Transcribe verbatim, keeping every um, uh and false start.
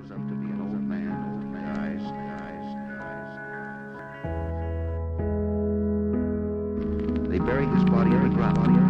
up to be an old man, dies, dies, dies. They bury his body in the ground.